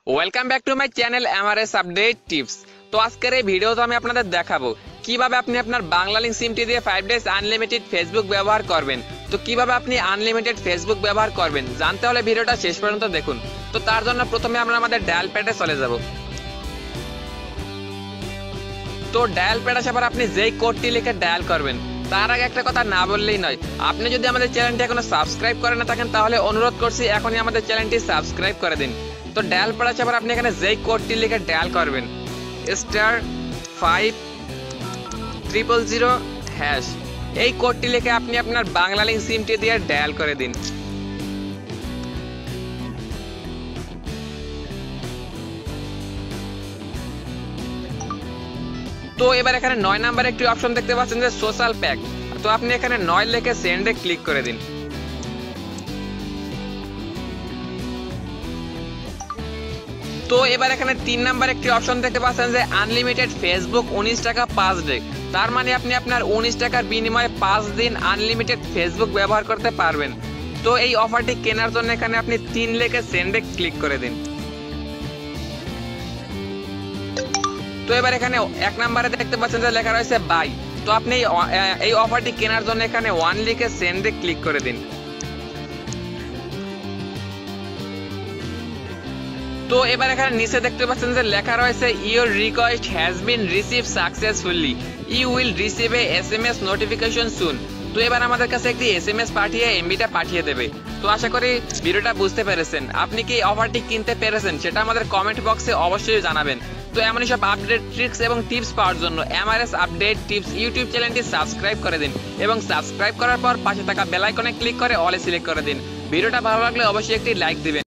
Welcome back to my channel MRS update tips. তো আজকের এই ভিডিওতে আমি আপনাদের দেখাবো কিভাবে আপনি আপনার বাংলালিংক সিমটি দিয়ে 5 ডেজ আনলিমিটেড ফেসবুক ব্যবহার করবেন। তো কিভাবে আপনি আনলিমিটেড ফেসবুক ব্যবহার করবেন জানতে হলে ভিডিওটা শেষ পর্যন্ত দেখুন। তো তার জন্য প্রথমে আমরা আমাদের ডায়াল প্যাডে চলে যাব। তো ডায়াল প্যাড আসার পর আপনি যেই কোডটি লিখে ডায়াল করবেন তার আগে একটা কথা না বললেই নয়, আপনি যদি আমাদের চ্যানেলটি এখনো সাবস্ক্রাইব করে না থাকেন তাহলে অনুরোধ করছি এখনই আমাদের চ্যানেলটি সাবস্ক্রাইব করে দিন। তো ডায়াল প্যাড আসার পর আপনি এখানে যেই কোডটি লিখে ডায়াল করবেন *5000#, এই কোডটি লিখে আপনি আপনার বাংলালিংক সিমটি দিয়ে ডায়াল করে দিন। তো এবার এখানে 9 নাম্বার একটি অপশন দেখতে পাচ্ছেন যে সোশ্যাল প্যাক। তো আপনি এখানে 9 লিখে সেন্ডে ক্লিক করে দিন। তো এবার এখানে 3 নাম্বার একটি অপশন দেখতে পাচ্ছেন যে আনলিমিটেড ফেসবুক 19 টাকা 5 ডে। তার মানে আপনি আপনার 19 টাকার বিনিময়ে 5 দিন আনলিমিটেড ফেসবুক ব্যবহার করতে পারবেন। তো এই অফারটি কেনার জন্য এখানে আপনি 3 লিখে সেন্ডে ক্লিক করে দিন। তো এবার এখানে 1 নম্বরে দেখতে পাচ্ছেন যে লেখা রয়েছে বাই। তো আপনি এই অফারটি কেনার জন্য এখানে 1 লিখে সেন্ডে ক্লিক করে দিন। তো এবার এখানে নিচে দেখতে পাচ্ছেন যে লেখা রয়েছে your request has been receive successfully, you will receive a SMS notification soon. তো এবার আমাদের কাছে একটি এসএমএস পাঠিয়ে এমবিটা পাঠিয়ে দেবে। তো আশা করি ভিডিওটা বুঝতে পেরেছেন। আপনি কি অফারটি কিনতে পেরেছেন সেটা আমাদের কমেন্ট বক্সে অবশ্যই জানাবেন। তো এমনই সব আপডেট ট্রিক্স এবং টিপস পাওয়ার জন্য এমআরএস আপডেট টিপস ইউটিউব চ্যানেলটি সাবস্ক্রাইব করে দিন এবং সাবস্ক্রাইব করার পর পাশে থাকা বেল আইকনে ক্লিক করে অলে সিলেক্ট করে দিন। ভিডিওটা ভালো লাগলে অবশ্যই একটি লাইক দিবেন।